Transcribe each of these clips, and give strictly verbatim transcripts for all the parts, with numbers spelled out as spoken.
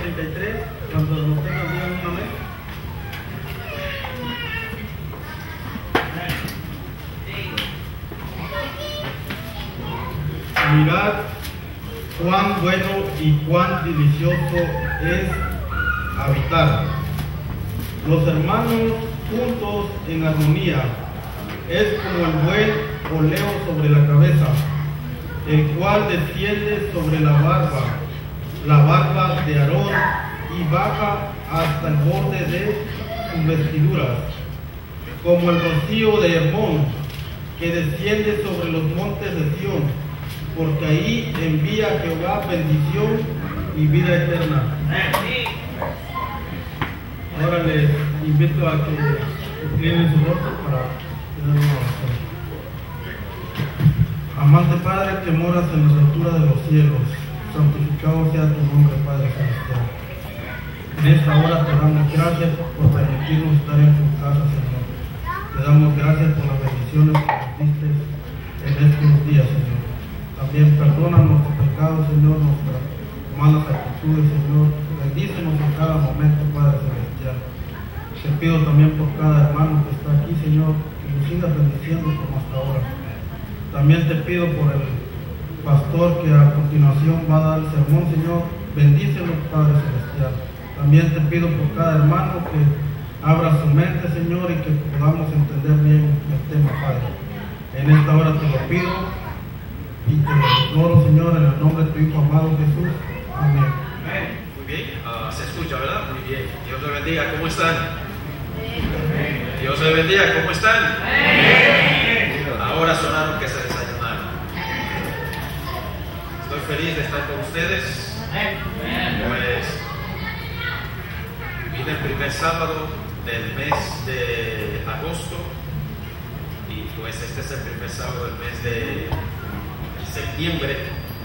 treinta y tres, cuando lo tengan digan una vez. Mirad cuán bueno y cuán delicioso es habitar los hermanos juntos en armonía. Es como el buen óleo sobre la cabeza, el cual desciende sobre la barba, la barba de Aarón, y baja hasta el borde de sus vestiduras, como el rocío de Hermón, que desciende sobre los montes de Sión, porque ahí envía Jehová bendición y vida eterna. Ahora les invito a que inclinen su rostro para tener una oración. Amante Padre, que moras en la altura de los cielos, santificado sea tu nombre, Padre celestial. En esta hora te damos gracias por permitirnos estar en tu casa, Señor. Te damos gracias por las bendiciones que nos diste en estos días, Señor. También perdona nuestros pecados, Señor, nuestras malas actitudes, Señor. Bendícenos en cada momento, Padre celestial. Te pido también por cada hermano que está aquí, Señor, que nos sigas bendiciendo como hasta ahora. También te pido por el pastor que a continuación va a dar el sermón, Señor. Bendícelo, Padre celestial. También te pido por cada hermano que abra su mente, Señor, y que podamos entender bien el tema, Padre. En esta hora te lo pido y te lo oro, Señor, en el nombre de tu Hijo amado Jesús. Amén. Muy bien, uh, se escucha, ¿verdad? Muy bien. Dios les bendiga, ¿cómo están? Amén. Dios les bendiga, ¿cómo están? Amén. Ahora sonaron que se desayunaron. Estoy feliz de estar con ustedes. Pues vine el primer sábado del mes de agosto y pues este es el primer sábado del mes de septiembre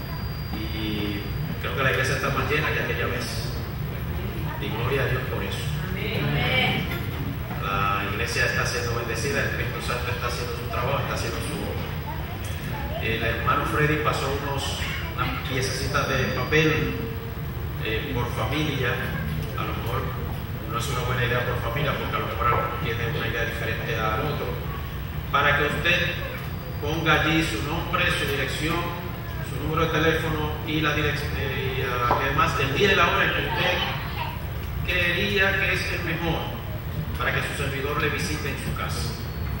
y creo que la iglesia está más llena que aquella vez y gloria a Dios por eso. Amén. La iglesia está siendo bendecida, el Espíritu Santo está haciendo su trabajo, está haciendo su obra. El hermano Freddy pasó unos, unas piececitas de papel eh, por familia. A lo mejor no es una buena idea por familia porque a lo mejor alguno tiene una idea diferente al otro, para que usted ponga allí su nombre, su dirección, su número de teléfono y la dirección, y uh, además el día y la hora en que usted creería que es el mejor para que su servidor le visite en su casa.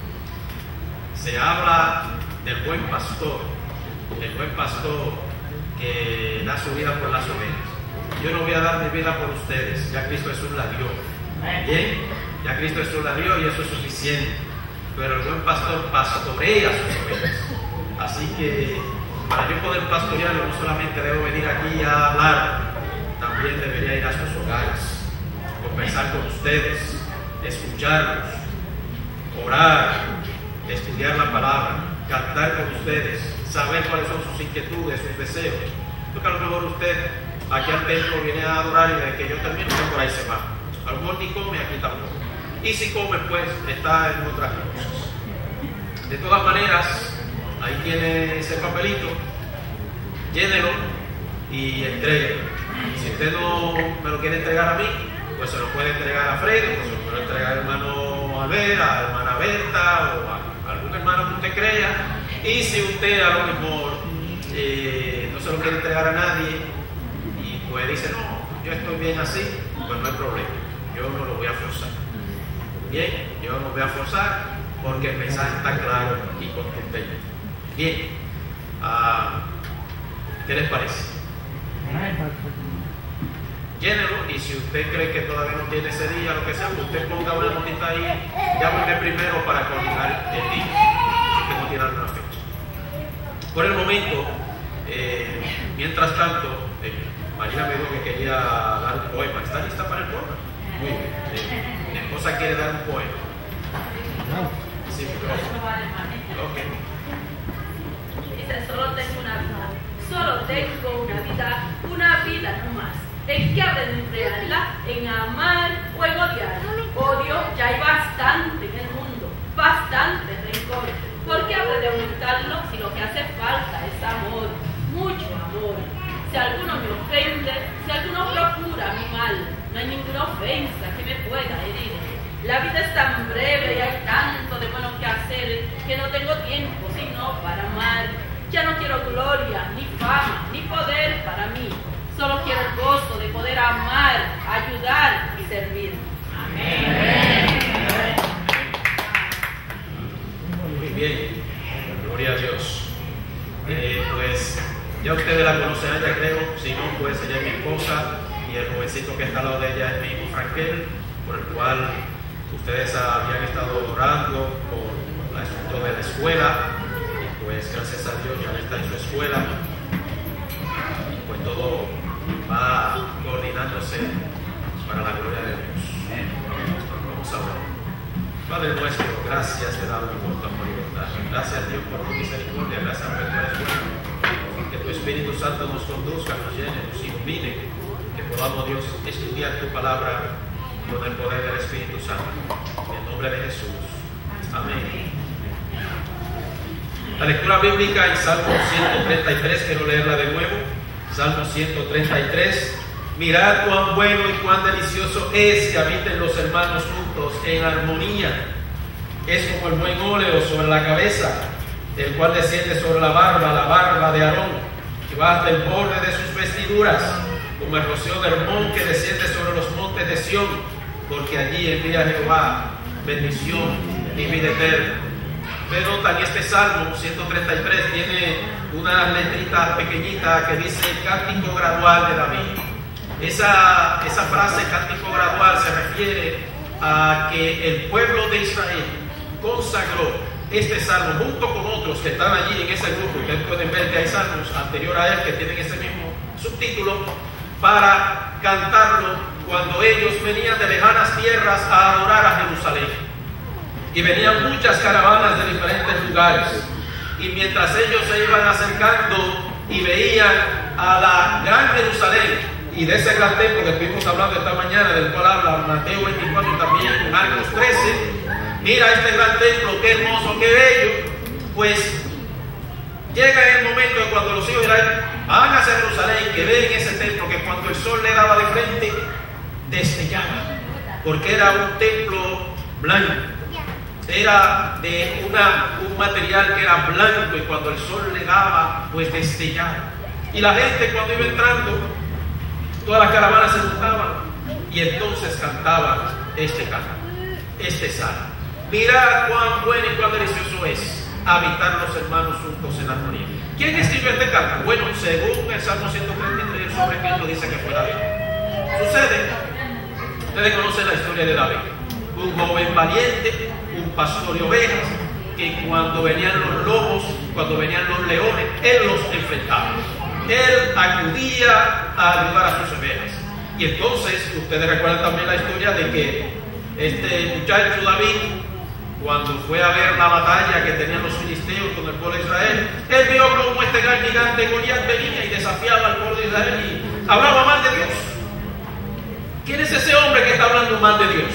Se habla del buen pastor, el buen pastor que da su vida por las ovejas. Yo no voy a dar mi vida por ustedes, ya Cristo Jesús la dio. Bien, ya Cristo Jesús la dio y eso es suficiente. Pero el buen pastor pastorea sus ovejas. Así que para yo poder pastorearlo, no solamente debo venir aquí a hablar, también debería ir a sus hogares, conversar con ustedes, escucharlos, orar, estudiar la palabra, cantar con ustedes, saber cuáles son sus inquietudes, sus deseos. Porque a lo mejor usted aquí al templo viene a adorar y desde que yo termino, por ahí se va. A lo mejor ni come aquí tampoco. Y si come, pues está en otras cosas. De todas maneras, ahí tiene ese papelito, llénelo y entréguelo. Si usted no me lo quiere entregar a mí, pues se lo puede entregar a Freddy, pues se lo puede entregar al hermano Albert, a la hermana Berta o a algún hermano que usted crea. Y si usted a lo mejor eh, no se lo quiere entregar a nadie y pues dice, no, yo estoy bien así, pues no hay problema, yo no lo voy a forzar. Bien, yo no voy a forzar porque el mensaje está claro y contundente. Bien, uh, ¿qué les parece? Llénelo y si usted cree que todavía no tiene ese día, lo que sea, usted ponga una notita ahí, llámeme primero para coordinar el día, si tengo que tirar una fecha. Por el momento, eh, mientras tanto, eh, Marina me dijo que quería dar un poema. ¿Está lista para el poema? Muy bien. Eh, mi esposa quiere dar un poema. Sí, ok. Dice, solo tengo una vida, solo tengo una vida, una vida no más. ¿En qué habré de emplearla? ¿En amar o en odiar? Odio ya hay bastante en el mundo, bastante rencor. ¿Por qué habré de aumentarlo si lo que hace falta es amor, mucho amor? Si alguno me ofende, si alguno procura mi mal, mal, no hay ninguna ofensa que me pueda herir. La vida es tan breve y hay tanto de bueno que hacer que no tengo tiempo sino para amar. Ya no quiero gloria, ni fama, ni poder para mí. Solo quiero el gozo de poder amar, ayudar y servir. Amén. Muy bien, gloria a Dios. Eh, pues ya ustedes la conocen a ella, creo. Si no, pues ella es mi esposa y el jovencito que está al lado de ella es mi hijo Frankel, por el cual ustedes habían estado orando por el asunto de la escuela. Y pues gracias a Dios ya está en su escuela. Y pues todo va coordinándose para la gloria de Dios. Vamos a orar. Padre nuestro, gracias te damos por tu amor y bondad. Gracias Dios por tu misericordia, gracias por tu esfuerzo. Que tu Espíritu Santo nos conduzca, nos llene, nos ilumine, que podamos Dios estudiar tu palabra con el poder del Espíritu Santo. En el nombre de Jesús. Amén. La lectura bíblica en Salmo ciento treinta y tres, quiero leerla de nuevo. Salmo ciento treinta y tres. Mirad cuán bueno y cuán delicioso es que habiten los hermanos juntos en armonía. Es como el buen óleo sobre la cabeza, el cual desciende sobre la barba, la barba de Aarón, que va hasta el borde de sus vestiduras, como el rocío del Hermón que desciende sobre los montes de Sión, porque allí envía Jehová bendición y vida eterna. Ustedes notan, este Salmo ciento treinta y tres tiene una letrita pequeñita que dice cántico gradual de David. Esa, esa frase cántico gradual se refiere a que el pueblo de Israel consagró este salmo junto con otros que están allí en ese grupo. Ustedes pueden ver que hay salmos anterior a él que tienen ese mismo subtítulo, para cantarlo cuando ellos venían de lejanas tierras a adorar a Jerusalén. Y venían muchas caravanas de diferentes lugares. Y mientras ellos se iban acercando y veían a la gran Jerusalén, y de ese gran templo que estuvimos hablando esta mañana, del cual habla Mateo veinticuatro y también Marcos trece, mira este gran templo, qué hermoso, qué bello. Pues llega el momento de cuando los hijos de Israel van hacia Jerusalén, que ven ese templo que cuando el sol le daba de frente, destellaba, porque era un templo blanco, era de una, un material que era blanco, y cuando el sol le daba, pues destellaba. Y la gente cuando iba entrando, todas las caravanas se juntaban y entonces cantaban este canto, este salmo. Mirad cuán bueno y cuán delicioso es habitar los hermanos juntos en armonía. ¿Quién escribió este canto? Bueno, según el Salmo ciento treinta y tres, sobre Cristo dice que fue David. Sucede, ustedes conocen la historia de David, un joven valiente, un pastor de ovejas, que cuando venían los lobos, cuando venían los leones, él los enfrentaba. Él acudía a ayudar a sus ovejas. Y entonces, ustedes recuerdan también la historia de que este muchacho David, cuando fue a ver la batalla que tenían los filisteos con el pueblo de Israel, él vio como este gran gigante Goliat venía y desafiaba al pueblo de Israel y hablaba mal de Dios. ¿Quién es ese hombre que está hablando mal de Dios?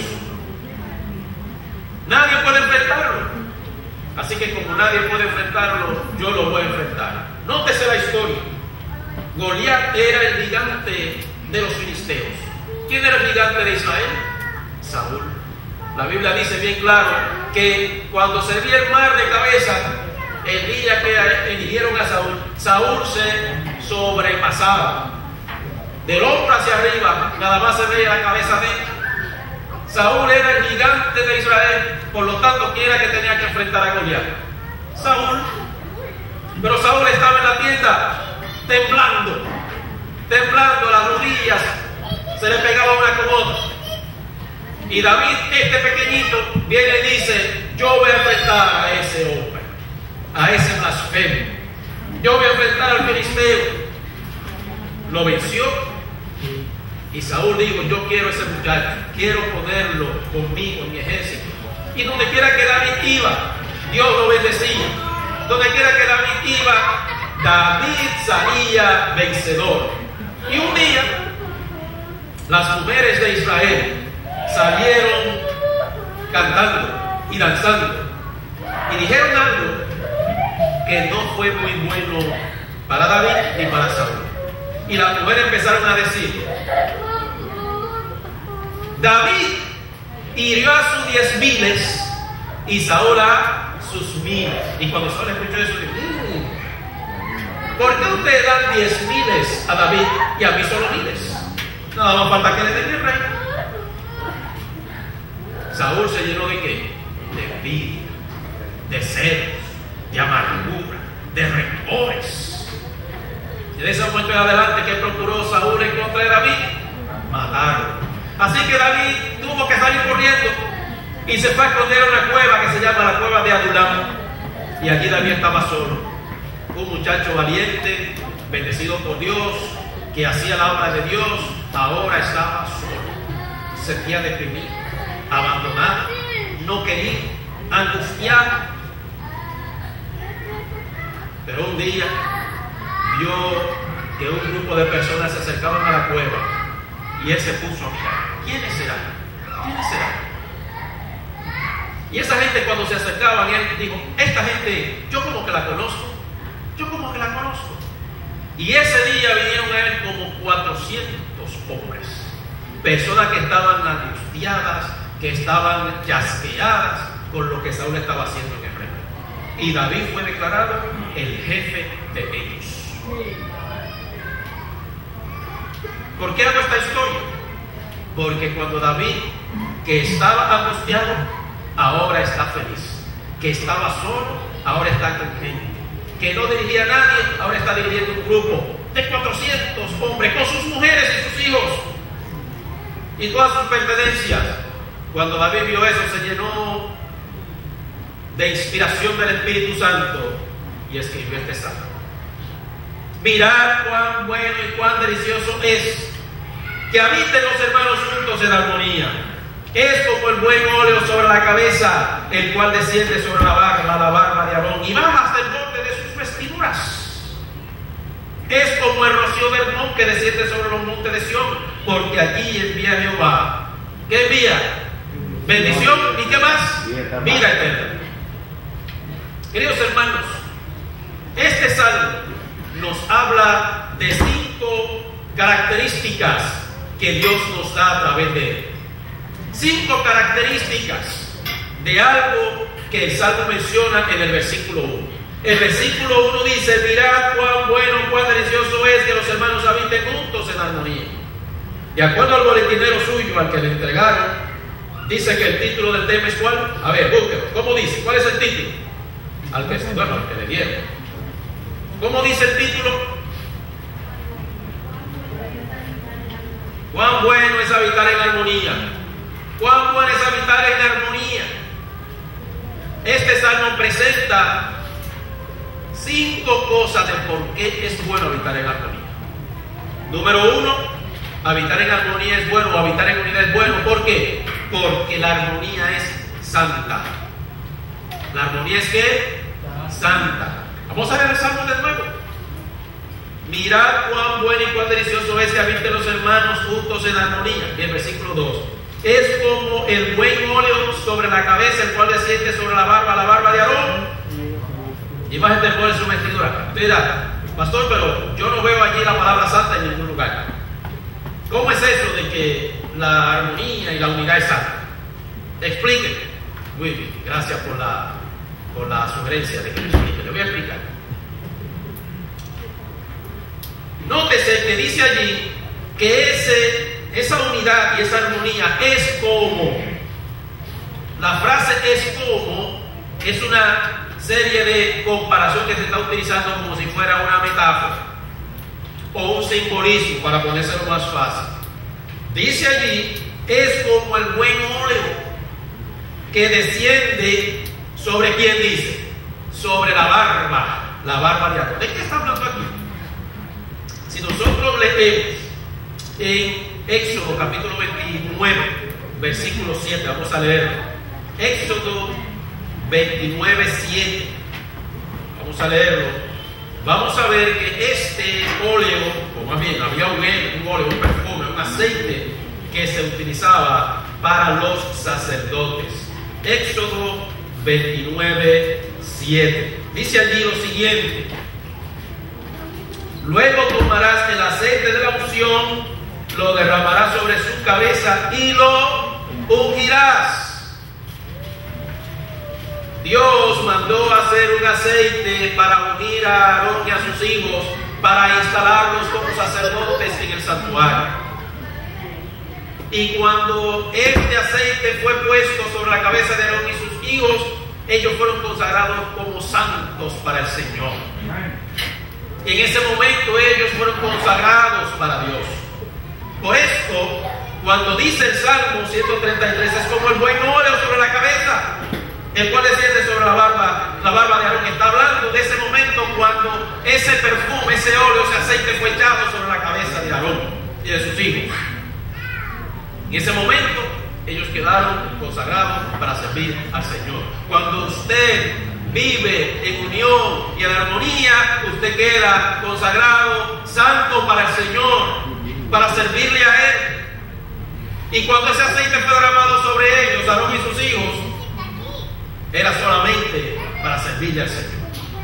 Nadie puede enfrentarlo. Así que como nadie puede enfrentarlo, yo lo voy a enfrentar. Nótese la historia. Goliat era el gigante de los filisteos. ¿Quién era el gigante de Israel? Saúl. La Biblia dice bien claro que cuando se vio el mar de cabeza, el día que eligieron a Saúl, Saúl se sobrepasaba. Del hombro hacia arriba, nada más se veía la cabeza de él. Saúl era el gigante de Israel, por lo tanto, ¿quién era que tenía que enfrentar a Goliat? Saúl. Pero Saúl estaba en la tienda, temblando, temblando, las rodillas se le pegaban una con otra. Y David, este pequeñito, viene y dice: yo voy a enfrentar a ese hombre, a ese blasfemo. Yo voy a enfrentar al filisteo. Lo venció. Y Saúl dijo: yo quiero ese muchacho, quiero ponerlo conmigo en mi ejército. Y donde quiera que David iba, Dios lo bendecía. Donde quiera que David iba, David salía vencedor. Y un día, las mujeres de Israel salieron cantando y danzando. Y dijeron algo que no fue muy bueno para David ni para Saúl. Y las mujeres empezaron a decir: David hirió a sus diez miles y Saúl a sus miles. Y cuando Saúl escuchó eso, dijo: mmm, ¿por qué ustedes dan diez miles a David y a mí solo miles? Nada más falta que le den el rey. Saúl se llenó de qué? De envidia, de celos, de amargura, de rencores. Y de ese momento en adelante, ¿qué procuró Saúl en contra de David? Matarlo. Así que David tuvo que salir corriendo y se fue a esconder en una cueva que se llama la cueva de Adulam. Y allí David estaba solo. Un muchacho valiente, bendecido por Dios, que hacía la obra de Dios, ahora estaba solo. Se sentía deprimido, abandonado, no querido, angustiado. Pero un día vio que un grupo de personas se acercaban a la cueva y él se puso a mirar. ¿Quiénes serán? ¿Quiénes serán? Y esa gente, cuando se acercaban, él dijo: esta gente, yo como que la conozco, yo como que la conozco. Y ese día vinieron a él como cuatrocientos hombres, personas que estaban angustiadas, que estaban chasqueadas con lo que Saúl estaba haciendo en el reino. Y David fue declarado el jefe de ellos. ¿Por qué hago esta historia? Porque cuando David, que estaba angustiado, ahora está feliz. Que estaba solo, ahora está contento. Que no dirigía a nadie, ahora está dirigiendo un grupo de cuatrocientos hombres con sus mujeres y sus hijos y todas sus pertenencias. Cuando David vio eso, se llenó de inspiración del Espíritu Santo y escribió este salmo: mirad cuán bueno y cuán delicioso es que habiten los hermanos juntos en armonía. Es como el buen óleo sobre la cabeza, el cual desciende sobre la barba, la barba de Aarón, y baja hasta el borde de sus vestiduras. Es como el rocío del Hermón que desciende sobre los montes de Sión, porque allí envía Jehová. ¿Qué envía? Bendición, ¿y qué más? Vida eterna. Queridos hermanos, este salmo nos habla de cinco características que Dios nos da a través de él. Cinco características de algo que el Salmo menciona en el versículo uno. El versículo uno dice: mirad cuán bueno, cuán delicioso es que los hermanos habiten juntos en armonía. De acuerdo al boletinero suyo, al que le entregaron, dice que el título del tema es ¿cuál? A ver, búsquelo. ¿Cómo dice? ¿Cuál es el título? Al que, bueno, al que le dieron. ¿Cómo dice el título? Cuán bueno es habitar en armonía. Cuán bueno es habitar en armonía. Este salmo presenta cinco cosas de por qué es bueno habitar en armonía. Número uno, habitar en armonía es bueno, o habitar en unidad es bueno. ¿Por qué? Porque la armonía es santa. ¿La armonía es qué? Santa. Vamos a ver el salmo de nuevo. Mirad cuán bueno y cuán delicioso es que habiten los hermanos juntos en armonía. Y el versículo dos: es como el buen óleo sobre la cabeza, el cual desciende sobre la barba, la barba de Aarón, y baja de por su vestidura. Mira, pastor, pero yo no veo allí la palabra santa en ningún lugar. ¿Cómo es eso de que la armonía y la unidad es santa? Explíqueme. Muy bien, gracias por la, por la sugerencia de que me explique. Le voy a explicar. Nótese que dice allí que ese, esa unidad y esa armonía es como. La frase es como es una serie de comparación que se está utilizando como si fuera una metáfora o un simbolismo, para ponérselo más fácil. Dice allí: es como el buen óleo que desciende sobre, ¿quién dice? Sobre la barba, la barba de Aarón. ¿De qué está hablando aquí? Si nosotros leemos en Éxodo capítulo veintinueve, versículo siete, vamos a leerlo. Éxodo veintinueve, siete. Vamos a leerlo. Vamos a ver que este óleo, o más bien había un, un óleo, un perfume, un aceite que se utilizaba para los sacerdotes. Éxodo veintinueve, siete. Dice allí lo siguiente: luego tomarás el aceite de la unción lo derramarás sobre su cabeza y lo ungirás. Dios mandó hacer un aceite para ungir a Aarón y a sus hijos, para instalarlos como sacerdotes en el santuario. Y cuando este aceite fue puesto sobre la cabeza de Aarón y sus hijos, ellos fueron consagrados como santos para el Señor. Y en ese momento ellos fueron consagrados para Dios. Por esto, cuando dice el Salmo ciento treinta y tres, es como el buen óleo sobre la cabeza, el cual desciende sobre la barba, la barba de Aarón. Está hablando de ese momento cuando ese perfume, ese óleo, ese aceite fue echado sobre la cabeza de Aarón y de sus hijos. En ese momento ellos quedaron consagrados para servir al Señor. Cuando usted vive en unión y en armonía, usted queda consagrado, santo para el Señor, para servirle a Él. Y cuando ese aceite fue derramado sobre ellos, Aarón y sus hijos, era solamente para servirle al Señor.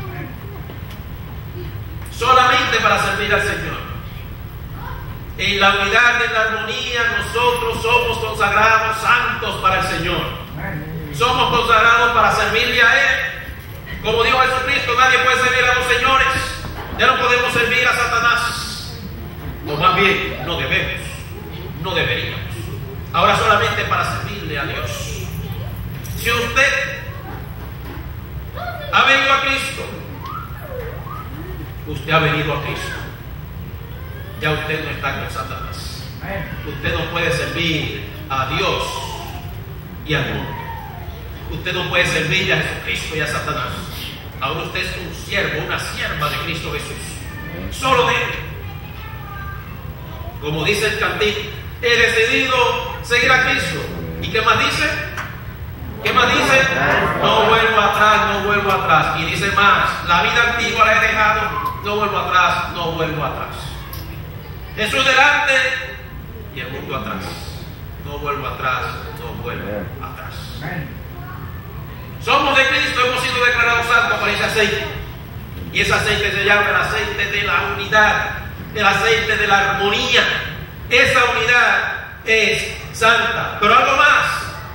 Solamente para servir al Señor. En la unidad y en la armonía, nosotros somos consagrados santos para el Señor. Somos consagrados para servirle a Él. Como dijo Jesucristo, nadie puede servir a dos señores. Ya no podemos servir a Satanás. O más bien, no debemos. No deberíamos. Ahora solamente para servirle a Dios. Si usted ha venido a Cristo, usted ha venido a Cristo. Ya usted no está con Satanás. Usted no puede servir a Dios y al mundo. Usted no puede servirle a Jesucristo y a Satanás. Ahora usted es un siervo, una sierva de Cristo Jesús. Solo de Él. Como dice el cantico, he decidido seguir a Cristo. ¿Y qué más dice? ¿Qué más dice? No vuelvo atrás, no vuelvo atrás. Y dice más, la vida antigua la he dejado, no vuelvo atrás, no vuelvo atrás. Jesús delante y el mundo atrás. No vuelvo atrás, no vuelvo atrás. Somos de Cristo, hemos sido declarados santos por ese aceite. Y ese aceite se llama el aceite de la unidad, el aceite de la armonía. Esa unidad es santa. Pero algo más,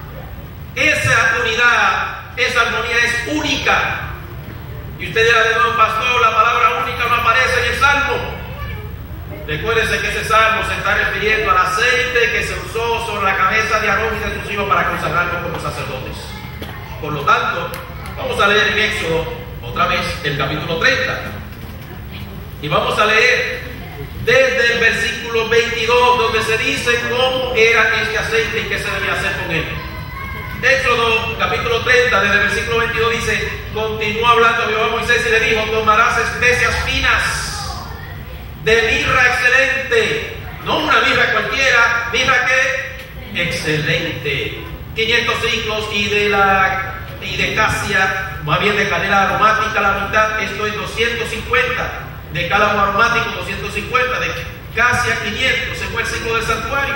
esa unidad, esa armonía es única. Y usted dirá de nuevo, pastor, la palabra única no aparece en el Salmo. Recuérdense que ese salmo se está refiriendo al aceite que se usó sobre la cabeza de Aarón y de sus hijos para consagrarlos como sacerdotes. Por lo tanto, vamos a leer en Éxodo otra vez el capítulo treinta. Y vamos a leer desde el versículo veintidós, donde se dice cómo era este aceite y qué se debía hacer con él. Éxodo capítulo treinta, desde el versículo veintidós dice, continuó hablando Jehová a Moisés y le dijo, tomarás especias finas de mirra excelente, no una mirra cualquiera, mirra que excelente, quinientos ciclos, y de la y de casia, más bien de canela aromática la mitad, esto es doscientos cincuenta, de cálamo aromático doscientos cincuenta, de casia quinientos, según el ciclo del santuario,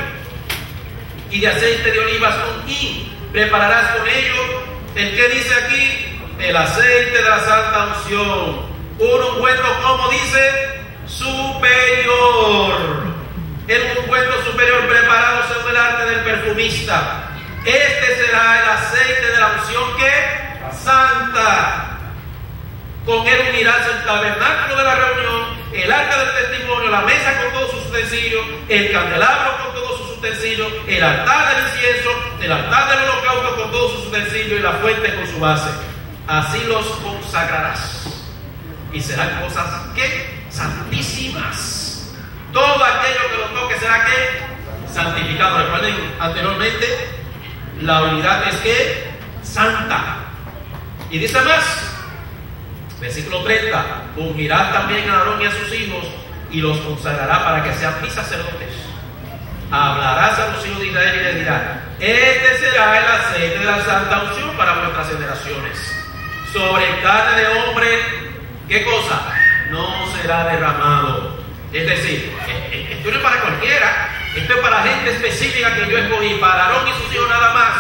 y de aceite de olivas un hin. Prepararás con ello, ¿el que dice aquí? El aceite de la santa unción, un ungüento, como dice, superior, el ungüento superior preparado según el arte del perfumista. Este será el aceite de la unción que santa. Con él unirás el tabernáculo de la reunión, el arca del testimonio, la mesa con todos sus utensilios, el candelabro con todos sus utensilios, el altar del incienso, el altar del holocausto con todos sus utensilios y la fuente con su base. Así los consagrarás. Y serán cosas que santísimas. Todo aquello que lo toque será que santificado. Recuerden anteriormente, la unidad es que santa. Y dice más, versículo treinta, ungirá también a Aarón y a sus hijos y los consagrará para que sean mis sacerdotes. Hablarás a los hijos de Israel y les dirá, este será el aceite de la santa unción para vuestras generaciones. Sobre carne de hombre, ¿qué cosa? No será derramado. Es decir, esto no es para cualquiera, esto es para gente específica que yo escogí, para Aarón y sus hijos nada más.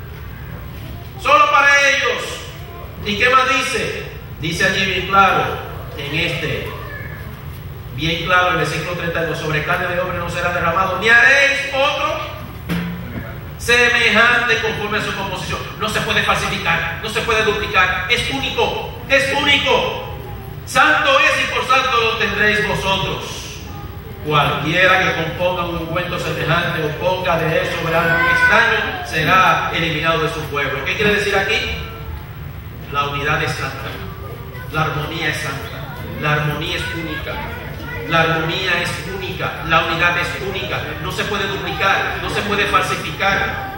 Solo para ellos. ¿Y qué más dice? Dice allí bien claro, en este bien claro, el versículo treinta y dos, sobre carne de hombre no será derramado, ni haréis otro semejante conforme a su composición. No se puede falsificar, no se puede duplicar, es único, es único. Santo es y por santo lo tendréis vosotros. Cualquiera que componga un ungüento semejante o ponga de él sobre algo extraño será eliminado de su pueblo. ¿Qué quiere decir aquí? La unidad es santa, la armonía es santa, la armonía es única, la armonía es única, la unidad es única, no se puede duplicar, no se puede falsificar.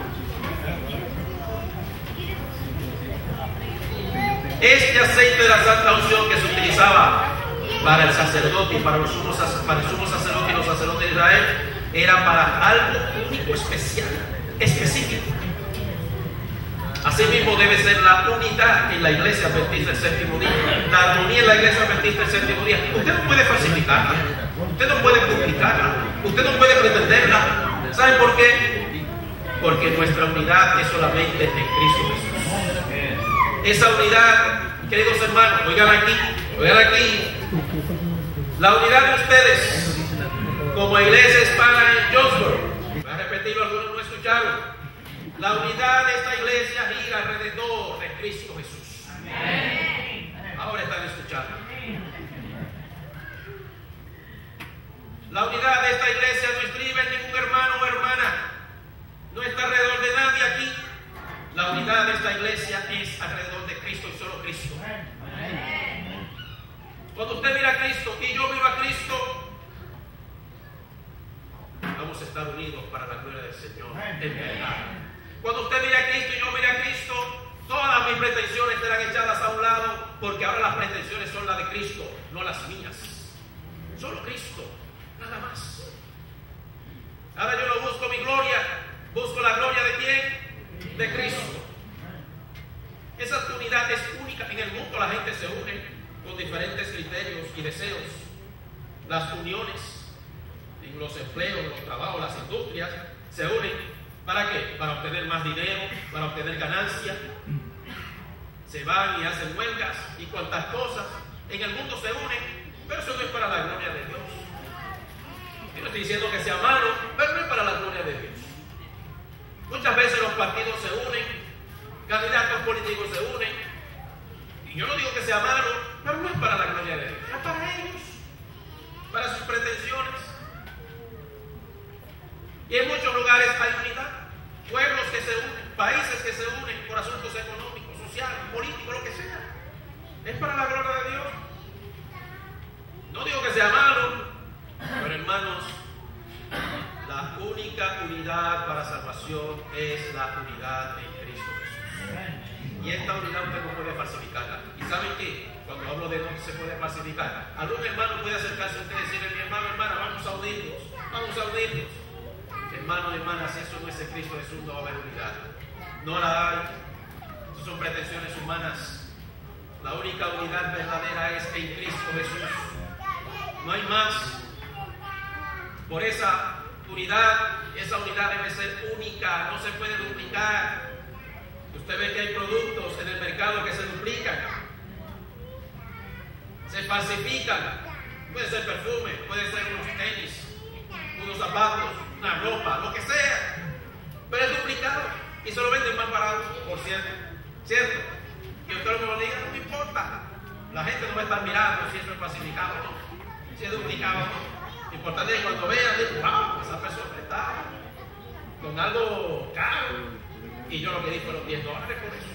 Este aceite de la santa unción que se utilizaba para el sacerdote y para, los sumos, para el sumo sacerdote y los sacerdotes de Israel era para algo único, especial, específico. Así mismo debe ser la unidad en la iglesia adventista del séptimo día, la armonía en la iglesia adventista del séptimo día. Usted no puede falsificarla, usted no puede duplicarla, usted no puede pretenderla. ¿Sabe por qué? Porque nuestra unidad es solamente en Cristo Jesús. Esa unidad, queridos hermanos, oigan aquí, oigan aquí, la unidad de ustedes como iglesia hispana en Jonesboro, voy a repetirlo, algunos no escucharon, la unidad de esta iglesia gira alrededor de Cristo Jesús. Ahora están escuchando. La unidad de esta iglesia no estriba en ningún hermano o hermana, no está alrededor de nadie aquí. La unidad de esta iglesia es alrededor de Cristo y solo Cristo. Cuando usted mira a Cristo y yo miro a Cristo, vamos a estar unidos para la gloria del Señor en verdad. Cuando usted mira a Cristo y yo miro a Cristo, todas mis pretensiones serán echadas a un lado, porque ahora las pretensiones son las de Cristo, no las mías. Solo Cristo, nada más. Ahora yo no busco mi gloria, busco la gloria de quién? De Cristo. Esa unidad es única. En el mundo la gente se une con diferentes criterios y deseos. Las uniones en los empleos, los trabajos, las industrias se unen. ¿Para qué? Para obtener más dinero, para obtener ganancia. Se van y hacen huelgas y cuantas cosas. En el mundo se unen, pero eso no es para la gloria de Dios. Yo no estoy diciendo que sea malo, pero no es para la gloria de Dios. Muchas veces los partidos se unen, candidatos políticos se unen, y yo no digo que sea malo, pero no es para la gloria de Dios, es para ellos, para sus pretensiones. Y en muchos lugares hay unidad, pueblos que se unen, países que se unen por asuntos económicos, sociales, políticos, lo que sea. Es para la gloria de Dios. No digo que sea malo, pero hermanos, la única unidad para salvación es la unidad en Cristo Jesús. Y esta unidad usted no puede falsificarla. ¿Y saben qué? Cuando hablo de no se puede falsificar, algún hermano puede acercarse a usted y decirle: mi hermano, hermana, vamos a unirnos, vamos a unirnos. Hermano, hermana, si eso no es en Cristo Jesús, no va a haber unidad. No la hay. Esas son pretensiones humanas. La única unidad verdadera es en Cristo Jesús. No hay más. Por esa unidad, esa unidad debe ser única, no se puede duplicar. Usted ve que hay productos en el mercado que se duplican, se falsifican. Puede ser perfume, puede ser unos tenis, unos zapatos, una ropa, lo que sea, pero es duplicado y se lo venden más barato, por cierto, ¿cierto? Que usted me lo diga, no me importa. La gente no va a estar mirando si eso es falsificado o no, si es duplicado o no. Lo importante es cuando vean, digo: wow, esa persona está con algo caro. Y yo lo que di fueron diez dólares por eso.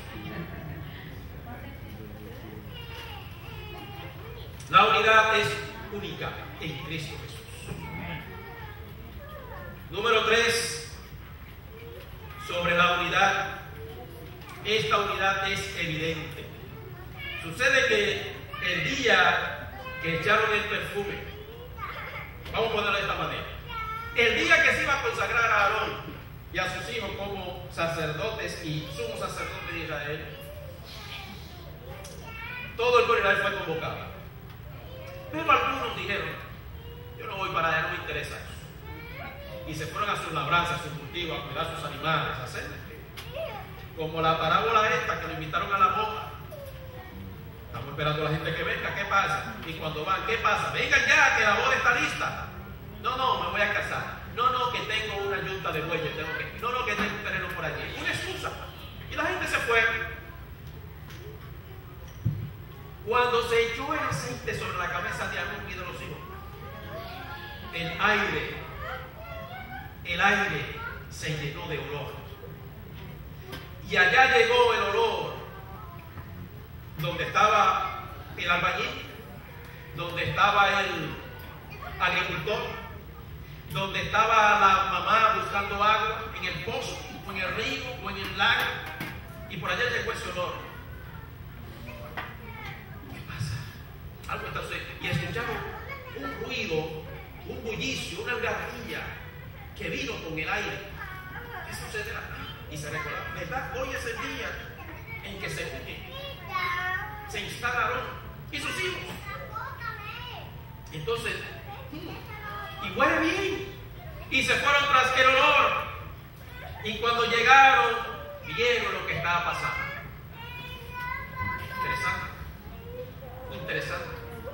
La unidad es única en Cristo Jesús. Número tres, sobre la unidad. Esta unidad es evidente. Sucede que el día que echaron el perfume, vamos a ponerlo de esta manera, el día que se iba a consagrar a Aarón y a sus hijos como sacerdotes y sumos sacerdotes de Israel, todo el pueblo de Israel fue convocado. Pero algunos dijeron: yo no voy para allá, no me interesa eso. Y se fueron a sus labranzas, a sus cultivos, a cuidar sus animales, a hacer como la parábola esta que lo invitaron a la boda. Estamos esperando a la gente que venga, ¿qué pasa? Y cuando van, ¿qué pasa? Vengan ya, que la boda está lista. No, no, me voy a casar. No, no, que tengo una yunta de bueyes, tengo que... No, no, que tengo un terreno por allí. Una excusa. Y la gente se fue. Cuando se echó el aceite sobre la cabeza de Aarón y de los hijos, el aire, el aire se llenó de olor. Y allá llegó el olor donde estaba el albañil, donde estaba el agricultor, donde estaba la mamá buscando agua en el pozo, o en el río, o en el lago, y por allá llegó ese olor. ¿Qué pasa? Algo está sucediendo. Y escucharon un ruido, un bullicio, una algarabía que vino con el aire. ¿Qué sucederá? Y se recordaron, ¿verdad? Hoy es el día en que se une, se instalaron y sus hijos. Entonces, y huele bien, y se fueron tras el olor, y cuando llegaron vieron lo que estaba pasando. Interesante, interesante.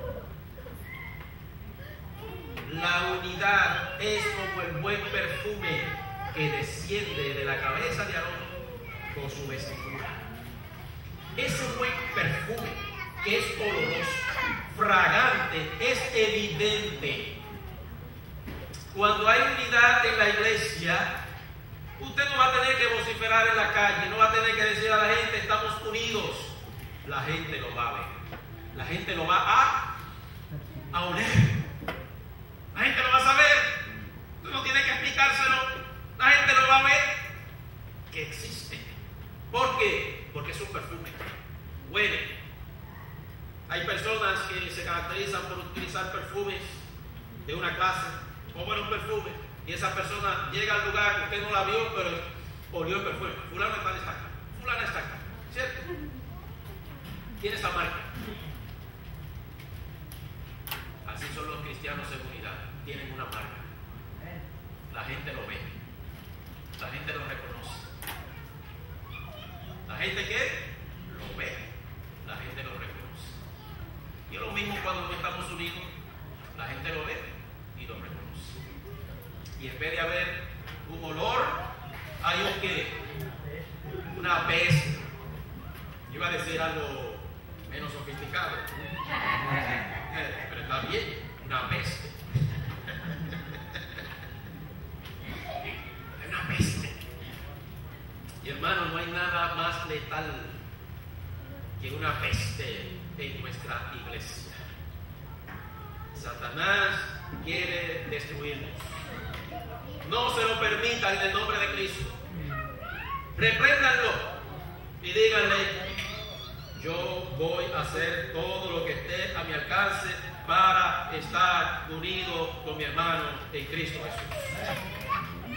La unidad es como el buen perfume que desciende de la cabeza de Aarón con su vestidura. Ese buen perfume que es oloroso, fragante, es evidente. Cuando hay unidad en la iglesia, usted no va a tener que vociferar en la calle, no va a tener que decir a la gente, estamos unidos. La gente lo va a ver, la gente lo va a, a oler, la gente lo va a saber. Tú no tienes que explicárselo, la gente lo va a ver que existe. ¿Por qué? Porque es un perfume, huele. Hay personas que se caracterizan por utilizar perfumes de una clase o buenos perfumes, y esa persona llega al lugar, usted no la vio, pero olió el perfume. Fulano está destacado, fulana está acá, ¿cierto? Tiene esa marca. Así son los cristianos en unidad, tienen una marca. La gente lo ve, la gente lo reconoce. La gente que lo ve, la gente lo reconoce. Y es lo mismo cuando no estamos unidos, la gente lo ve y lo reconoce. Y en vez de haber un olor, hay un qué, una peste. Yo iba a decir algo menos sofisticado, pero está bien, una peste. Hay una peste. Y hermano, no hay nada más letal que una peste en nuestra iglesia. Satanás quiere destruirnos. No se lo permitan en el nombre de Cristo. Repréndanlo y díganle, yo voy a hacer todo lo que esté a mi alcance para estar unido con mi hermano en Cristo Jesús.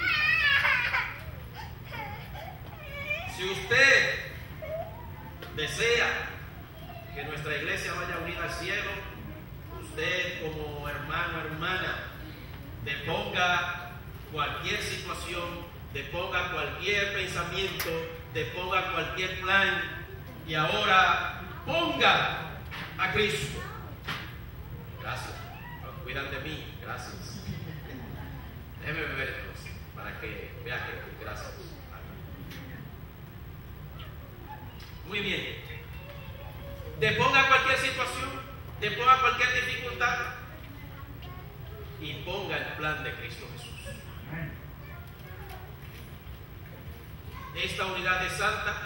Si usted desea que nuestra iglesia vaya unida al cielo, usted como hermano, hermana, deponga cualquier situación, deponga cualquier pensamiento, deponga cualquier plan y ahora ponga a Cristo. Gracias, cuidan de mí, gracias. Déjeme beber entonces para que vea que gracias. Muy bien. Deponga cualquier situación, deponga cualquier dificultad y ponga el plan de Cristo Jesús. Esta unidad es santa,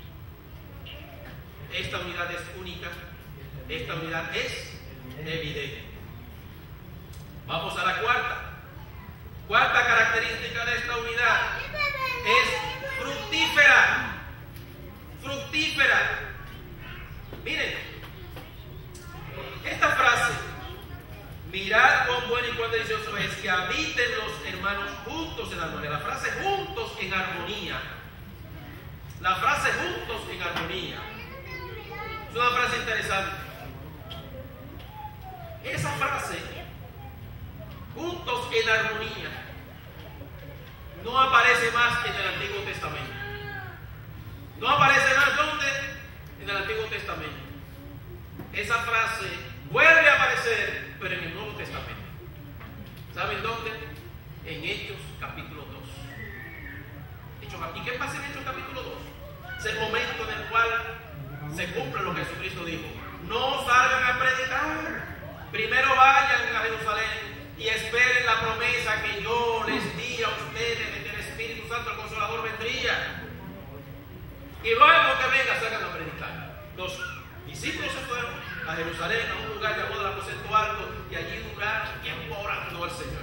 esta unidad es única, esta unidad es evidente. Vamos a la cuarta. Cuarta característica de esta unidad es fructífera. Fructífera. Miren, esta frase, mirad cuán bueno y cuán delicioso es que habiten los hermanos juntos en armonía. La frase juntos en armonía. La frase juntos en armonía. Es una frase interesante. Esa frase, juntos en armonía, no aparece más en el Antiguo Testamento. No aparece más ¿dónde? En el Antiguo Testamento. esa frase vuelve a aparecer, pero en el Nuevo Testamento. ¿Saben dónde? En Hechos capítulo dos. Hechos, ¿y qué pasa en Hechos capítulo dos? Es el momento en el cual se cumple lo que Jesucristo dijo. No salgan a predicar. Primero vayan a Jerusalén y esperen la promesa que yo les di a ustedes de que el Espíritu Santo, el Consolador, vendría. Y luego que venga, salgan a predicar. Los discípulos se fueron a Jerusalén, a un lugar llamado el aposento alto, y allí duraron tiempo orando al Señor.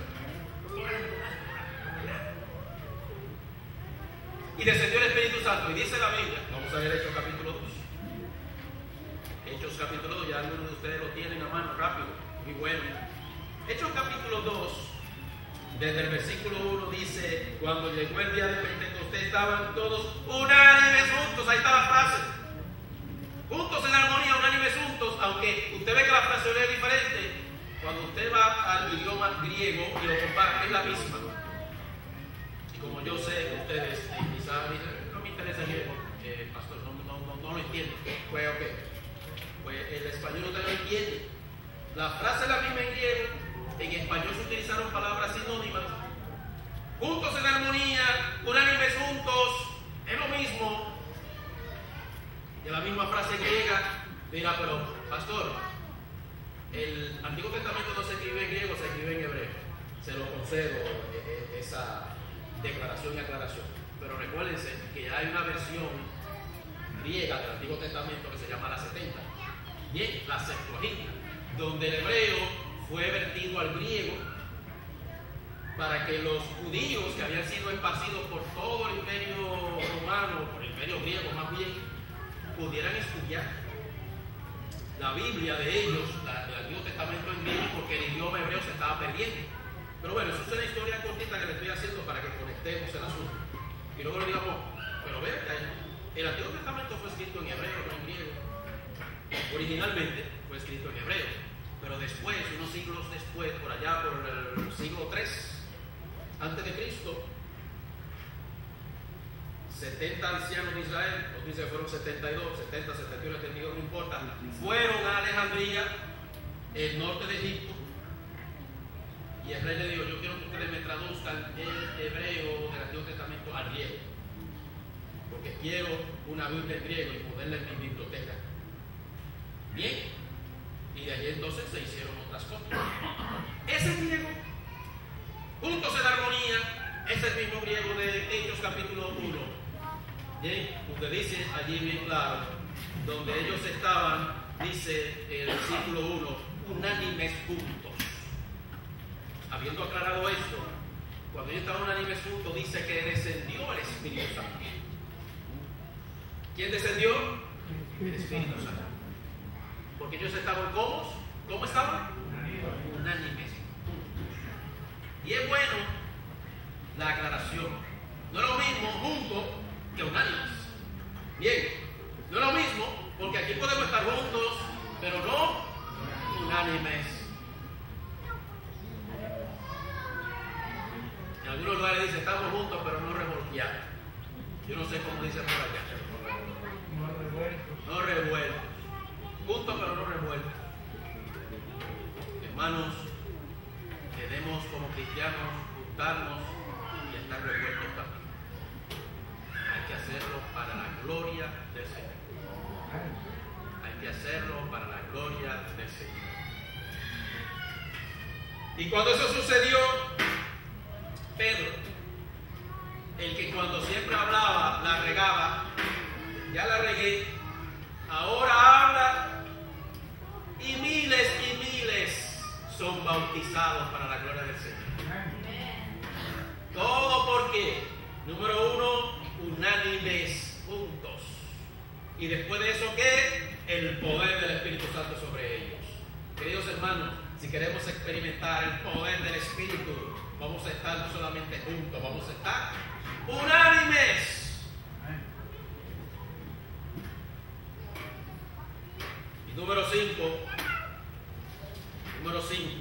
Y descendió el Espíritu Santo, y dice la Biblia, vamos a ver Hechos capítulo dos. Hechos capítulo dos, ya algunos de ustedes lo tienen a mano, rápido, muy bueno. Hechos capítulo dos, desde el versículo uno dice: cuando llegó el día de Pentecostés estaban todos unánimes juntos. Ahí está la frase, juntos en armonía, unánimes juntos. Aunque usted ve que la frase es diferente, cuando usted va al idioma griego y lo compara, es la misma. Y como yo sé que ustedes eh, quizás dicen, no me interesa el griego, eh, pastor, no, no, no, no lo entiendo, pues ok, pues el español usted lo entiende. La frase es la misma en griego, en español se utilizaron palabras sinónimas. Juntos en armonía, unánimes juntos, es lo mismo. De la misma frase griega, dirá, pero pastor, el Antiguo Testamento no se escribe en griego, se escribe en hebreo. Se lo concedo eh, esa declaración y aclaración. Pero recuérdense que hay una versión griega del Antiguo Testamento que se llama la setenta. Bien, la Septuaginta, donde el hebreo fue vertido al griego para que los judíos que habían sido esparcidos por todo el imperio romano, por el imperio griego más bien, pudieran estudiar la Biblia de ellos, la, el Antiguo Testamento en griego, porque el idioma hebreo se estaba perdiendo. Pero bueno, eso es una historia cortita que le estoy haciendo para que conectemos el asunto. Y luego le digamos, pero ve, el Antiguo Testamento fue escrito en hebreo, no en griego. Originalmente fue escrito en hebreo, pero después, unos siglos después, por allá por el siglo tres antes de Cristo, setenta ancianos de Israel, nos dice que fueron setenta y dos, setenta, setenta y uno, setenta y dos, no importa, fueron a Alejandría, el norte de Egipto, y el rey le dijo: yo quiero que ustedes me traduzcan el hebreo del Antiguo Testamento al griego, porque quiero una Biblia en griego y ponerla en mi biblioteca. Bien, y de allí entonces se hicieron otras cosas. Ese griego, juntos en armonía, es el mismo griego de Hechos capítulo uno. Bien, usted dice allí bien claro, donde ellos estaban, dice el versículo uno, unánimes juntos. Habiendo aclarado esto, cuando ellos estaban unánimes juntos, dice que descendió el Espíritu Santo. ¿Quién descendió? El Espíritu Santo. Porque ellos estaban ¿cómo? ¿Cómo estaban? Unánimes. Y es bueno la aclaración. No es lo mismo juntos que unánimes. Bien, no es lo mismo, porque aquí podemos estar juntos, pero no unánimes. En algunos lugares dice estamos juntos, pero no revolteados. Yo no sé cómo dice por allá. No revueltos. No revueltos. Juntos, pero no revueltos. Hermanos, tenemos como cristianos juntarnos y estar revueltos también. Hay que hacerlo para la gloria del Señor. Hay que hacerlo para la gloria del Señor. Y cuando eso sucedió, Pedro, el que cuando siempre hablaba la regaba, ya la regué, ahora habla y miles y miles son bautizados para la gloria del Señor. Todo porque, número uno, unánimes juntos. Y después de eso, ¿qué? El poder del Espíritu Santo sobre ellos. Queridos hermanos, si queremos experimentar el poder del Espíritu, vamos a estar no solamente juntos, vamos a estar unánimes. Y número cinco, número cinco,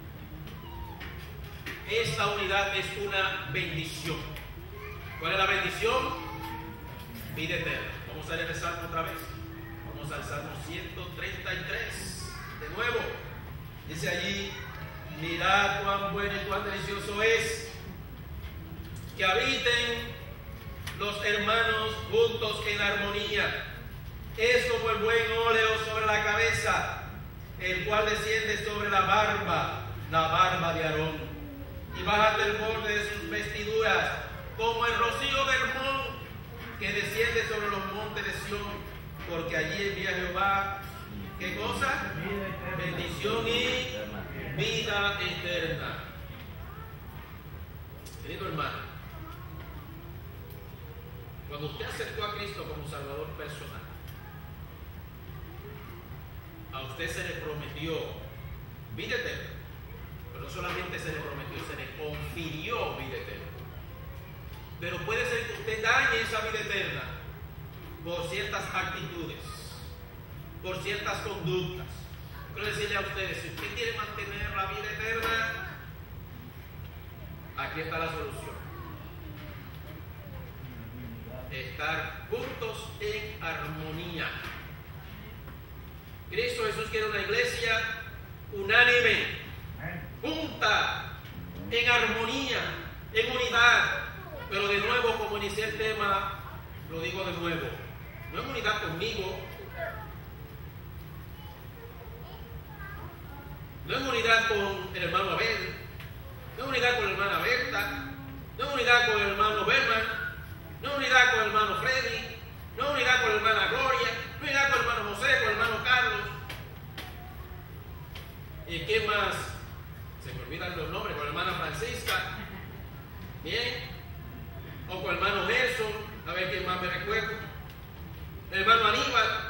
esta unidad es una bendición. ¿Cuál es la bendición? Vida eterna. Vamos a leer el Salmo otra vez. Vamos Vamos al Salmo ciento treinta y tres. De nuevo, dice allí: mirad cuán bueno y cuán delicioso es que habiten los hermanos juntos en armonía. Es como el buen óleo sobre la cabeza, el cual desciende sobre la barba, la barba de Aarón, y baja hasta el borde de sus vestiduras, como el rocío del Hermón, que desciende sobre los montes de Sión, porque allí envía Jehová, ¿qué cosa? Bendición y vida eterna. Querido hermano, cuando usted acercó a Cristo como Salvador personal, a usted se le prometió vida eterna, pero no solamente se le prometió, se le confirió vida eterna. Pero puede ser que usted dañe esa vida eterna por ciertas actitudes, por ciertas conductas. Quiero decirle a ustedes, si usted quiere mantener la vida eterna, aquí está la solución: estar juntos en armonía. Cristo Jesús quiere una iglesia unánime, junta, en armonía, en unidad. Pero de nuevo, como inicié el tema, lo digo de nuevo: no en unidad conmigo, no en unidad con el hermano Abel, no en unidad con la hermana Berta, no en unidad con el hermano Berman, no en unidad con el hermano Freddy, no en unidad con la hermana Gloria, no en unidad con el hermano José, con el hermano Carlos. ¿Y quién más? Se me olvidan los nombres, con la hermana Francisca, bien, o con el hermano Nelson, a ver quién más me recuerdo, el hermano Aníbal.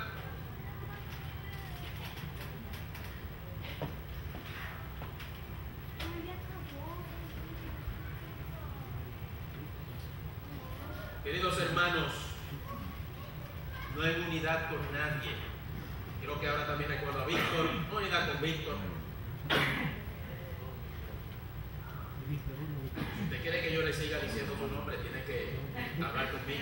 Queridos hermanos, no hay unidad con nadie. Creo que ahora también recuerdo a Víctor, no hay unidad con Víctor. Si usted quiere que yo le siga diciendo su nombre, tiene que hablar conmigo.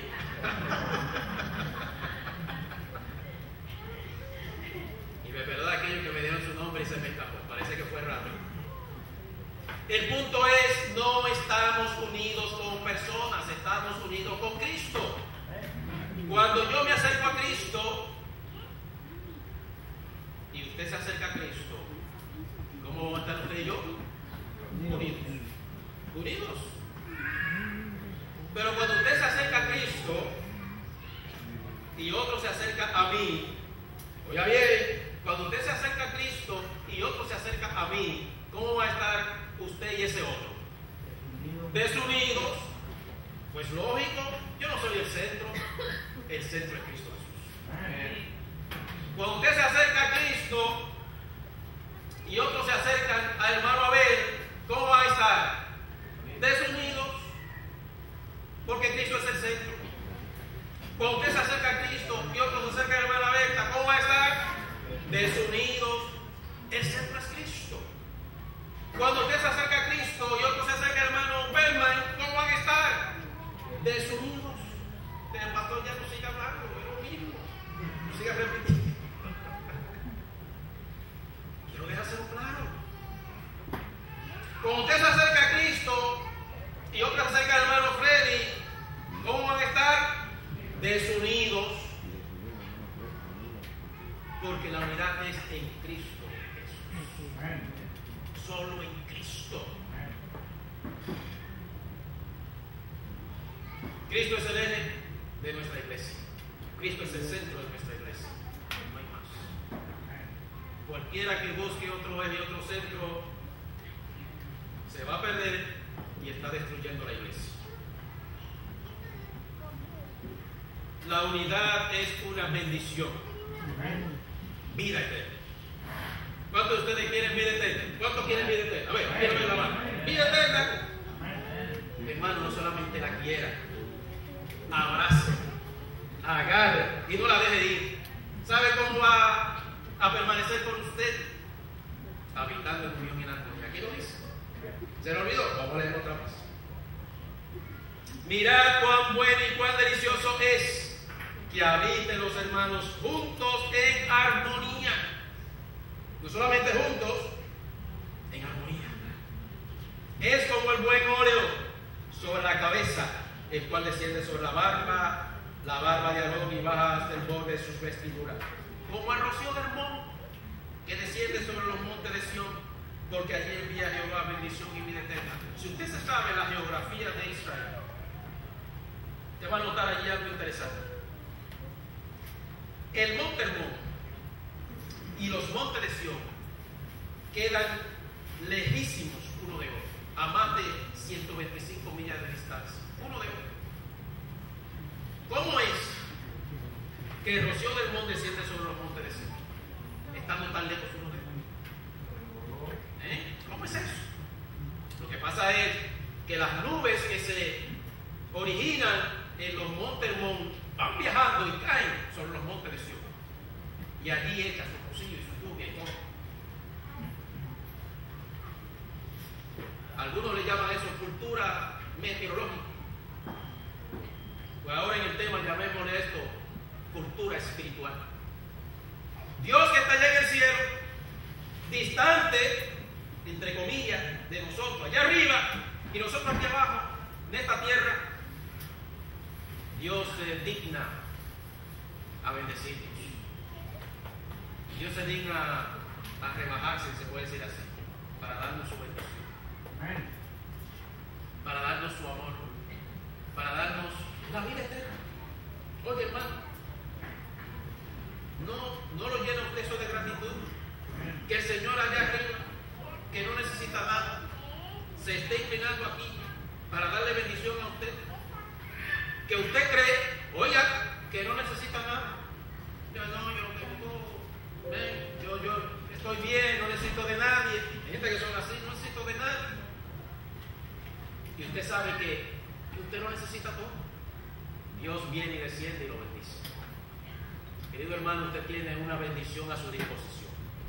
Y me perdona aquellos que me dieron su nombre y se me escapó. Parece que fue rápido. El punto es, no estamos unidos con personas, estamos unidos con Cristo. Cuando yo me acerco a Cristo y usted se acerca a Cristo, ¿cómo van a estar usted y yo? Unidos. Unidos. Pero cuando usted se acerca a Cristo y otro se acerca a mí, oiga bien, cuando usted se acerca a Cristo y otro se acerca a mí, ¿cómo va a estar usted y ese otro? Desunidos. Pues lógico, yo no soy el centro, el centro es Cristo Jesús. Cuando usted se acerca a Cristo y otros se acercan al hermano Abel, ¿cómo va a estar? Desunidos, porque Cristo es el centro. Cuando usted se acerca a Cristo y otros se acercan al hermano Abel, ¿cómo va a estar? Desunidos, el centro es Cristo. Cuando usted se acerca a Cristo y otros se acercan al hermano Bellman, ¿cómo van a estar? Desunidos. El pastor ya no sigue hablando, es lo mismo. No siga repitiendo. Quiero dejárselo claro. Cuando usted se acerca a Cristo y otros se acercan al hermano Freddy, ¿cómo van a estar? Desunidos. Porque la unidad es en Cristo Jesús. Solo en Cristo. Cristo es el eje de nuestra iglesia. Cristo es el centro de nuestra iglesia. No hay más. Cualquiera que busque otro eje, otro centro, se va a perder y está destruyendo la iglesia. La unidad es una bendición. Vida eterna. ¿Cuántos de ustedes quieren vida eterna? ¿Cuántos quieren vida eterna? A ver, quiero la mano. Vida eterna. Hermano, no solamente la quiera, abrace, agarre y no la deje ir. ¿Sabe cómo va a permanecer con usted? Habitando en unión y en armonía. Aquí lo dice. ¿Se lo olvidó? Vamos a leer otra vez. Mirad cuán bueno y cuán delicioso es que habiten los hermanos juntos en armonía. No solamente juntos, en armonía. Es como el buen óleo sobre la cabeza, el cual desciende sobre la barba, la barba de Aarón y baja hasta el borde de sus vestiduras. Como el rocío de Hermón, que desciende sobre los montes de Sión, porque allí envía Jehová bendición y vida eterna. Si usted se sabe la geografía de Israel, te va a notar allí algo interesante. El monte Hermón y los montes de Sión quedan lejísimos uno de otro, a más de ciento veinticinco millas de distancia, uno de otro. ¿Cómo es que el rocío del monte desciende sobre los montes de Sión, estando tan lejos uno de otro? ¿Eh? ¿Cómo es eso? Lo que pasa es que las nubes que se originan en los montes Hermón van viajando y caen sobre los montes de Sión, y allí echan su rocío y su lluvia y todo. Algunos le llaman eso cultura meteorológica. Pues ahora en el tema llamémosle esto cultura espiritual. Dios que está allá en el cielo, distante, entre comillas, de nosotros, allá arriba, y nosotros aquí abajo, en esta tierra, Dios se digna a bendecirnos. Dios se digna a rebajarse, se puede decir así, para darnos su bendición, para darnos su amor, para darnos la vida eterna. Oye, hermano, no, no lo llena usted eso de gratitud, que el Señor allá arriba, que no necesita nada, se esté inclinando aquí para darle bendición a usted, que usted cree, oiga, que no necesita nada. Yo no, yo no tengo, ven, yo, yo estoy bien, no necesito de nadie. Hay gente que son así, no necesito de nadie. Y usted sabe que, que usted no necesita todo. Dios viene y desciende y lo bendice. Querido hermano, usted tiene una bendición a su disposición.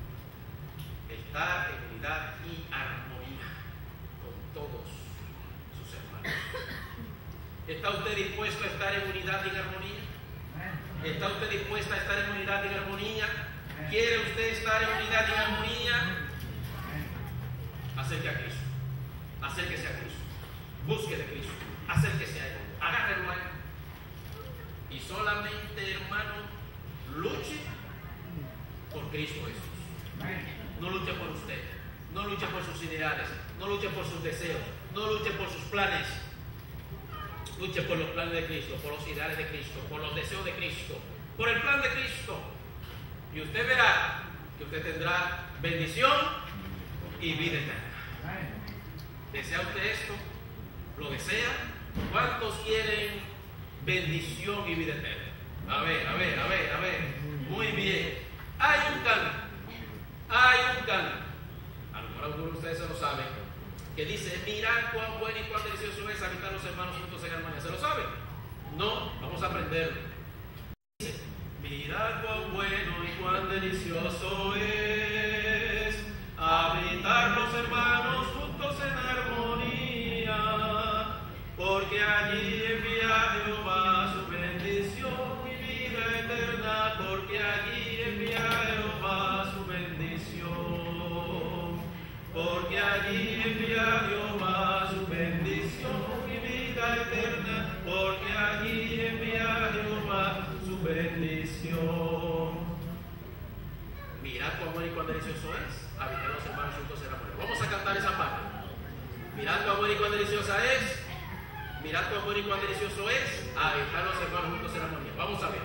Estar en unidad y armonía con todos sus hermanos. ¿Está usted dispuesto a estar en unidad y en armonía? ¿Está usted dispuesta a estar en unidad y en armonía? ¿Quiere usted estar en unidad y en armonía? Acerque a Cristo. Acérquese a Cristo. Busque de Cristo. Acérquese a Él. Agárrelo a Él. Y solamente, hermano, luche por Cristo Jesús. No luche por usted. No luche por sus ideales. No luche por sus deseos. No luche por sus planes. Luche por los planes de Cristo, por los ideales de Cristo, por los deseos de Cristo, por el plan de Cristo. Y usted verá que usted tendrá bendición y vida eterna. ¿Desea usted esto? ¿Lo desea? ¿Cuántos quieren bendición y vida eterna? A ver, a ver, a ver, a ver. Muy bien. Hay un canto. Hay un canto. A lo mejor algunos de ustedes se lo saben. Que dice, mirad cuán bueno y cuán delicioso es habitar los hermanos juntos en armonía. ¿Se lo saben? No, vamos a aprenderlo. Dice, mirad cuán bueno y cuán delicioso es habitar los hermanos juntos en armonía, porque allí envía Jehová su bendición y vida eterna, porque allí envía Jehová su bendición. Porque allí envía Jehová su bendición y vida eterna, porque allí envía Jehová su bendición. Mirad cuán bueno y cuán delicioso es habitar los hermanos juntos en armonía. Vamos a cantar esa parte. Mirad cuán bueno y cuán deliciosa es. Mirad cuán bueno y cuán delicioso es habitar los hermanos juntos en armonía. Vamos a ver.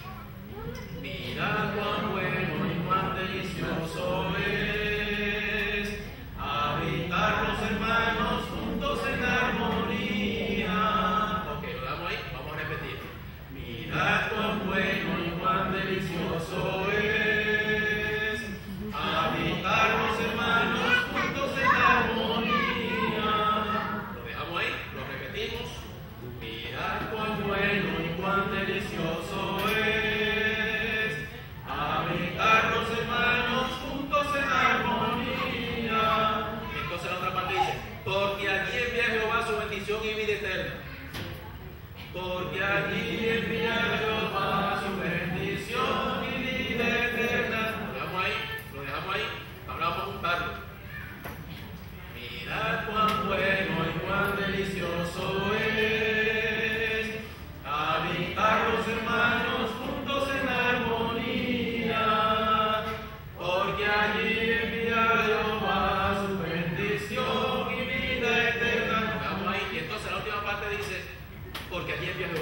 Mirad cuán bueno y cuán delicioso es habitar los hermanos juntos en armonía. Ok, lo damos ahí, vamos a repetir. Mirad cuán bueno y cuán delicioso es habitar los hermanos juntos en armonía. Lo dejamos ahí, lo repetimos. Mirad cuán bueno y cuán delicioso es habitar los hermanos juntos en armonía. Entonces la otra parte dice, porque allí envía Jehová su bendición y vida eterna. Porque allí envía Jehová su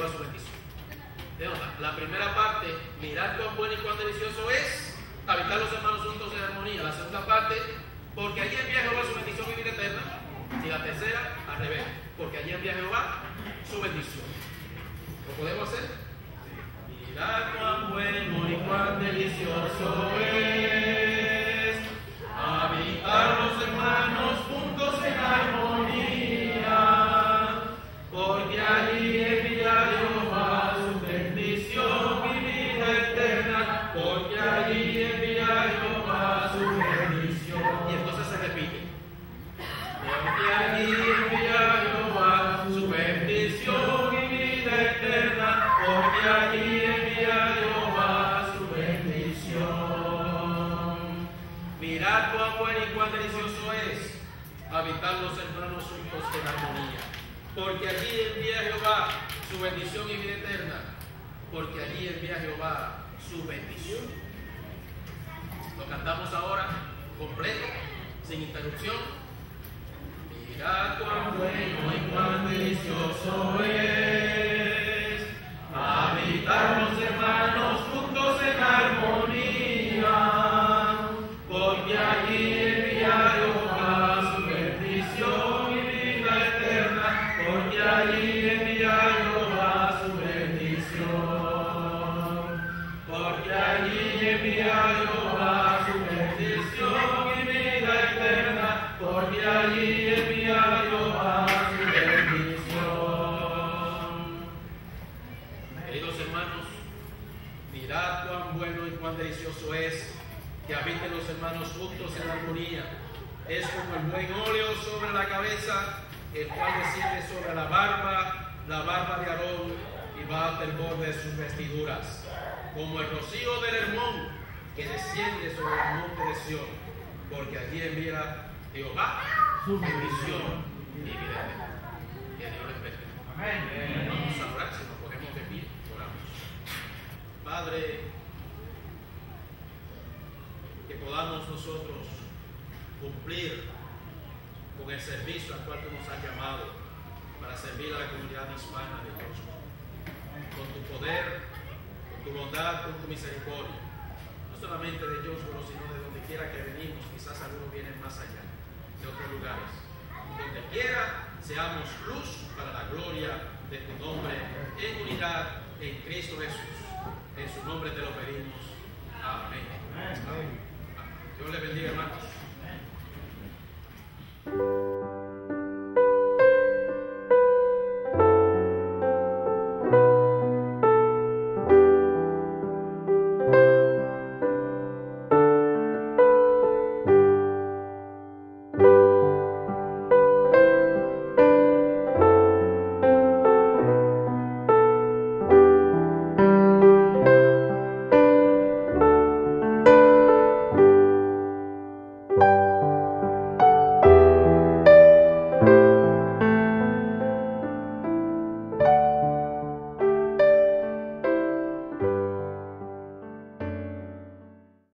Jehová su bendición. ¿De nota? La primera parte, mirad cuán bueno y cuán delicioso es habitar los hermanos juntos en armonía. La segunda parte, porque allí envía Jehová su bendición y vida eterna. Y la tercera, al revés, porque allí envía Jehová su bendición. ¿Lo podemos hacer? Mirad cuán bueno y cuán delicioso es habitar los hermanos juntos en armonía, porque allí envía Jehová su bendición y vida eterna, porque allí envía Jehová su bendición. Y entonces se repite. Porque allí envía Jehová su bendición y vida eterna, porque allí envía Jehová su bendición. Mirad cuán bueno y cuán delicioso es habitar los hermanos juntos en armonía, porque allí envía Jehová su bendición y vida eterna, porque allí envía Jehová su bendición. Lo cantamos ahora completo, sin interrupción. Mirad cuán bueno y cuán delicioso es habitar los hermanos juntos en armonía, porque allí envía Jehová su bendición y vida eterna, porque allí envía Jehová su bendición, porque allí envía Jehová su bendición y vida eterna, porque allí envía Jehová su bendición. Queridos hermanos, mirad cuán bueno y cuán delicioso es que habiten los hermanos juntos en armonía. Es como el buen óleo sobre la cabeza, el cual desciende sobre la barba, la barba de Aarón, y va hasta el borde de sus vestiduras, como el rocío del Hermón que desciende sobre el monte de Sión, porque allí envía Jehová su bendición y vida eterna. Que Dios les bendiga. Amén. Vamos a orar, si nos ponemos de pie, oramos. Padre, que podamos nosotros cumplir con el servicio al cual tú nos has llamado para servir a la comunidad hispana de Dios, con tu poder, con tu bondad, con tu misericordia, no solamente de Dios, sino de donde quiera que venimos. Quizás algunos vienen más allá, de otros lugares. Donde quiera seamos luz para la gloria de tu nombre, en unidad en Cristo Jesús. En su nombre te lo pedimos. Amén. Amén. Dios les bendiga, hermanos.